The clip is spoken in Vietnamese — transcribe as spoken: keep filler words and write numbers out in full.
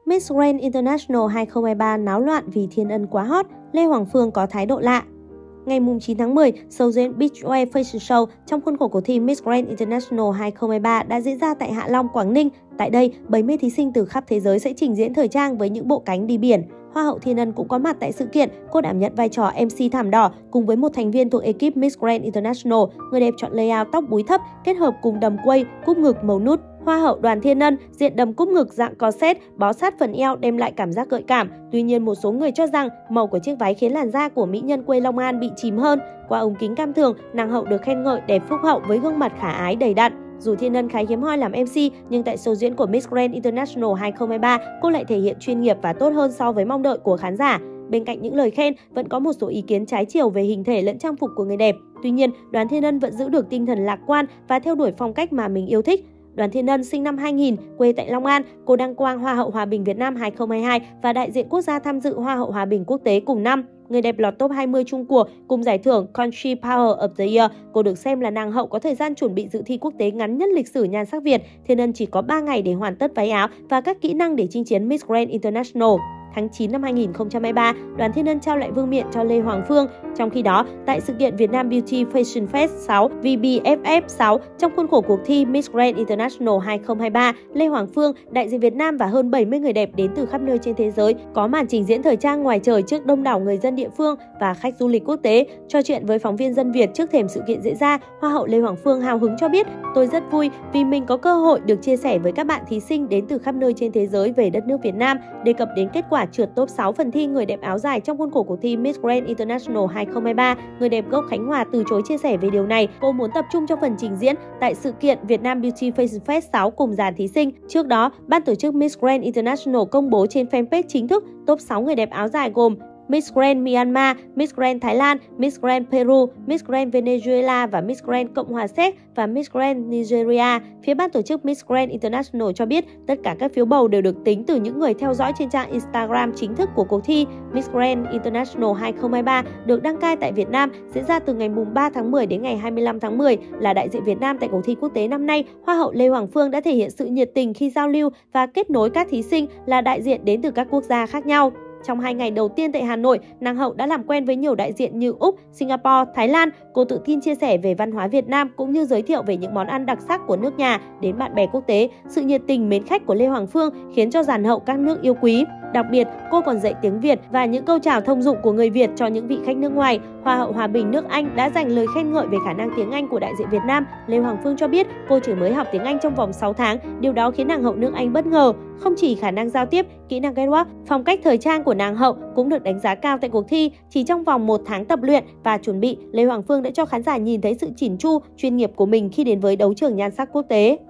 Miss Grand International hai không hai ba náo loạn vì Thiên Ân quá hot, Lê Hoàng Phương có thái độ lạ. Ngày chín tháng mười, show diễn Beachwear Fashion Show trong khuôn khổ cuộc thi Miss Grand International hai không hai ba đã diễn ra tại Hạ Long, Quảng Ninh. Tại đây, bảy mươi thí sinh từ khắp thế giới sẽ trình diễn thời trang với những bộ cánh đi biển. Hoa hậu Thiên Ân cũng có mặt tại sự kiện, cô đảm nhận vai trò em xê thảm đỏ cùng với một thành viên thuộc ekip Miss Grand International. Người đẹp chọn layout tóc búi thấp kết hợp cùng đầm quây, cúp ngực màu nút. Hoa hậu Đoàn Thiên Ân diện đầm cúp ngực dạng corset bó sát phần eo đem lại cảm giác gợi cảm. Tuy nhiên, một số người cho rằng màu của chiếc váy khiến làn da của mỹ nhân quê Long An bị chìm hơn. Qua ống kính cam thường, nàng hậu được khen ngợi đẹp phúc hậu với gương mặt khả ái đầy đặn. Dù Thiên Ân khá hiếm hoi làm em xê, nhưng tại show diễn của Miss Grand International hai không hai ba, cô lại thể hiện chuyên nghiệp và tốt hơn so với mong đợi của khán giả. Bên cạnh những lời khen, vẫn có một số ý kiến trái chiều về hình thể lẫn trang phục của người đẹp. Tuy nhiên, Đoàn Thiên Ân vẫn giữ được tinh thần lạc quan và theo đuổi phong cách mà mình yêu thích. Đoàn Thiên Ân sinh năm hai nghìn, quê tại Long An, cô đăng quang Hoa hậu Hòa bình Việt Nam hai không hai hai và đại diện quốc gia tham dự Hoa hậu Hòa bình quốc tế cùng năm. Người đẹp lọt top hai mươi Trung Quốc cùng giải thưởng Country Power of the Year. Cô được xem là nàng hậu có thời gian chuẩn bị dự thi quốc tế ngắn nhất lịch sử nhan sắc Việt. Thiên Ân chỉ có ba ngày để hoàn tất váy áo và các kỹ năng để chinh chiến Miss Grand International. Tháng chín năm hai nghìn không trăm hai mươi ba, Đoàn Thiên Ân trao lại vương miện cho Lê Hoàng Phương. Trong khi đó, tại sự kiện Việt Nam Beauty Fashion Fest sáu V B F F sáu trong khuôn khổ cuộc thi Miss Grand International hai không hai ba, Lê Hoàng Phương, đại diện Việt Nam và hơn bảy mươi người đẹp đến từ khắp nơi trên thế giới có màn trình diễn thời trang ngoài trời trước đông đảo người dân địa phương và khách du lịch quốc tế. Trò chuyện với phóng viên Dân Việt trước thềm sự kiện diễn ra, Hoa hậu Lê Hoàng Phương hào hứng cho biết: "Tôi rất vui vì mình có cơ hội được chia sẻ với các bạn thí sinh đến từ khắp nơi trên thế giới về đất nước Việt Nam." Đề cập đến kết quả trượt top sáu phần thi người đẹp áo dài trong khuôn khổ cuộc thi Miss Grand International hai không hai ba, người đẹp gốc Khánh Hòa từ chối chia sẻ về điều này. Cô muốn tập trung cho phần trình diễn tại sự kiện Việt Nam Beauty Fashion Fest sáu cùng dàn thí sinh. Trước đó, ban tổ chức Miss Grand International công bố trên fanpage chính thức top sáu người đẹp áo dài gồm Miss Grand Myanmar, Miss Grand Thái Lan, Miss Grand Peru, Miss Grand Venezuela và Miss Grand Cộng hòa Séc và Miss Grand Nigeria. Phía ban tổ chức Miss Grand International cho biết tất cả các phiếu bầu đều được tính từ những người theo dõi trên trang Instagram chính thức của cuộc thi. Miss Grand International hai không hai ba được đăng cai tại Việt Nam, diễn ra từ ngày ba tháng mười đến ngày hai mươi lăm tháng mười. Là đại diện Việt Nam tại cuộc thi quốc tế năm nay, Hoa hậu Lê Hoàng Phương đã thể hiện sự nhiệt tình khi giao lưu và kết nối các thí sinh là đại diện đến từ các quốc gia khác nhau. Trong hai ngày đầu tiên tại Hà Nội, nàng hậu đã làm quen với nhiều đại diện như Úc, Singapore, Thái Lan. Cô tự tin chia sẻ về văn hóa Việt Nam cũng như giới thiệu về những món ăn đặc sắc của nước nhà đến bạn bè quốc tế. Sự nhiệt tình mến khách của Lê Hoàng Phương khiến cho dàn hậu các nước yêu quý. Đặc biệt, cô còn dạy tiếng Việt và những câu chào thông dụng của người Việt cho những vị khách nước ngoài. Hoa hậu Hòa bình nước Anh đã dành lời khen ngợi về khả năng tiếng Anh của đại diện Việt Nam. Lê Hoàng Phương cho biết cô chỉ mới học tiếng Anh trong vòng sáu tháng. Điều đó khiến nàng hậu nước Anh bất ngờ. Không chỉ khả năng giao tiếp, kỹ năng catwalk, phong cách thời trang của nàng hậu cũng được đánh giá cao tại cuộc thi. Chỉ trong vòng một tháng tập luyện và chuẩn bị, Lê Hoàng Phương đã cho khán giả nhìn thấy sự chỉn chu, chuyên nghiệp của mình khi đến với đấu trường nhan sắc quốc tế.